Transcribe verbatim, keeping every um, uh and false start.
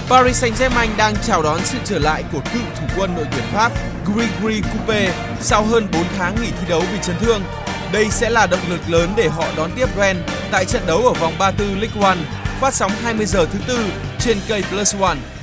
Paris Saint-Germain đang chào đón sự trở lại của cựu thủ quân đội tuyển Pháp Grégory Coupé sau hơn bốn tháng nghỉ thi đấu vì chấn thương. Đây sẽ là động lực lớn để họ đón tiếp Rennes tại trận đấu ở vòng ba mươi tư Ligue một, phát sóng hai mươi giờ thứ tư trên kênh Plus One.